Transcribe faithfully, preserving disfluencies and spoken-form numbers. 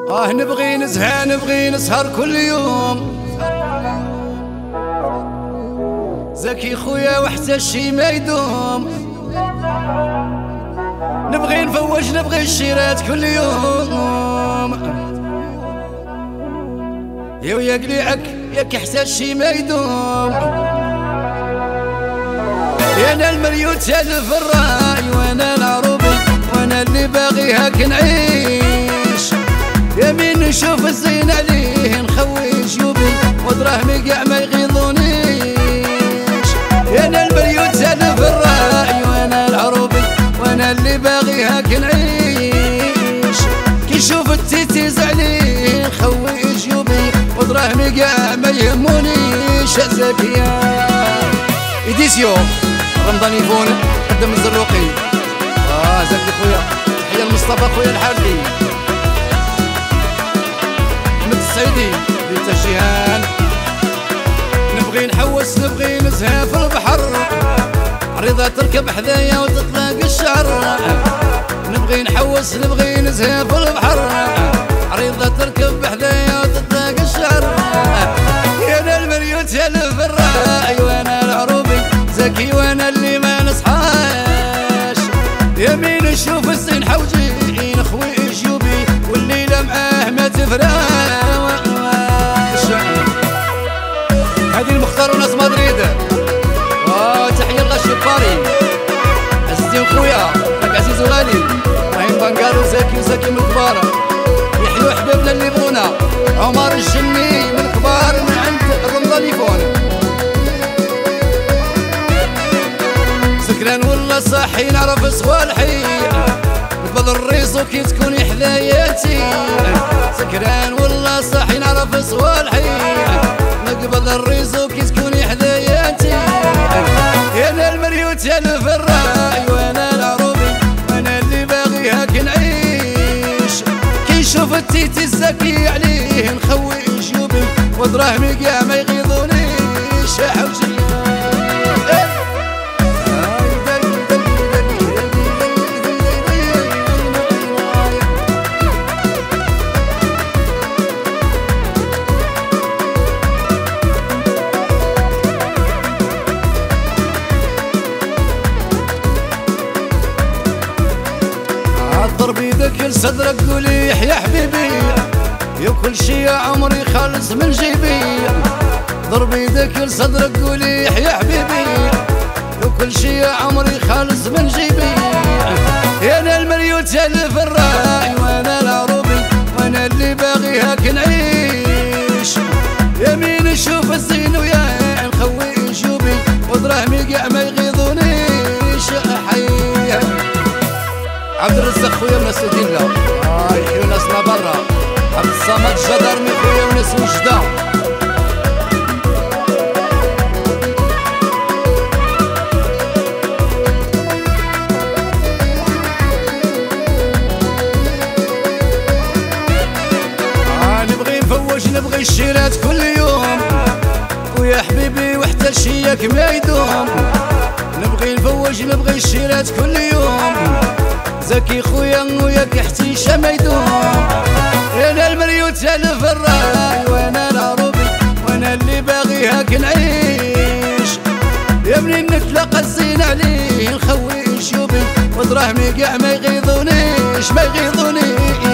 آه نبغي نزهى نبغي نسهر كل يوم، زكي خويا وحتى الشي ما يدوم، نبغي نفوج نبغي الشيرات كل يوم، يا ويا قليعك ياك حتى الشي ما يدوم، يا انا المريوت الف الراي وانا العروبي وانا اللي باغيها كنعيش، يا مين نشوف الزين عليه نخوي جيوبي ودراهمي كاع ما يغيظونيش، يا انا المريوت الف الراي وانا العروبي وانا اللي باغيها كنعيش، كي نشوف التيتيز عليه نخوي جيوبي ودراهمي كاع ما يهمونيش. زكية إديسيو رمضان يفون قدم الزروقي، اه زكي خويا تحية لمصطفى خويا الحالي، أحمد السعيدي للتجيهان، نبغي نحوس نبغي نزهى في البحر، عريضة تركب حذايا وتطلق الشعر، نبغي نحوس نبغي نزهى في البحر، عريضة تركب حذايا وتطلق الشعر، يا انا المريوت يا الفراي وانا العروبي زكي وانا اللي ما نصحاش، يا مين نشوف الزين حوجي نخوي جيوبي والليله معاه ما تفراش. هذه المختار وناس مدريد، اه تحيه الله شفاري الزين خويا راك عزيز وغالي، راهي بانكارو زكي وزكي من الكبار، يحيوا حبابنا اللي بغونا، عمر الجني من الكبار من عند الرمضان يفون، سكران ولا صاحي نعرف صوالحي نقبض الريزو كي تكوني حذاياتي، سكران ولا صاحي نعرف صوالحي نقبض الريزو كي تكوني حذاياتي، يا انا المريوت يا الفراي وانا العروبي وانا اللي باغيها كنعيش، كي نشوف التيتي الزكي عليه نخوي جيوبي ودراهمي كاع ما يغيظونيش. يا حوجي ضرب يدك لصدرك قولي يا حبيبي، يا كل شي يا عمري خالص من جيبي، ضرب يدك لصدرك قولي يا حبيبي، يا كل شي يا عمري خالص من جيبي، يا انا المريوت يا الفراي وانا العروبي وانا اللي باغيها كنعيش، يا مين نشوف الزين ويا نخوي جيوبي ودراهمي كاع ما يغيظونيش. حي عبد الرزاق خويا من السوديلا، اه يحيوا ناسنا برا، عبد الصمد الجدرمي خويا وناس وجدة، اه نبغي نفوج نبغي الشيرات كل يوم، ويا حبيبي وحتى شياك ما يدوم، نبغي نفوج نبغي الشيرات كل يوم، زكي خويا وياك حتيشة ما يدوم، انا المريوت يا الفراي وانا العروبي وانا اللي باغيها كنعيش، يا منين نتلاقى الزين عليه نخوي جيوبي ودراهمي كاع ما يغيظونيش ما يغيظونيش.